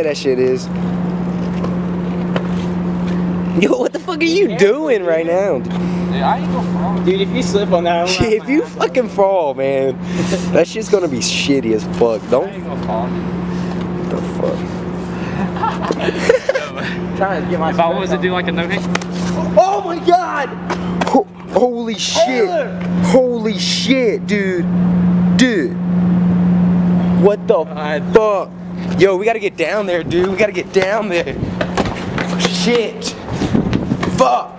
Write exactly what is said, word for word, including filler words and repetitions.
that shit is. Yo, what the fuck are you doing right now? Dude, I ain't gonna fall. Dude, if you slip on that, I'm If you fucking fall, man, that shit's gonna be shitty as fuck. I Don't. ain't gonna fall. What the fuck? trying to get my. If I was to do like a no hit. Oh my god! Ho holy shit! Holy shit, dude! Dude! What the fuck? Yo, we gotta get down there, dude. We gotta get down there. Shit! Fuck!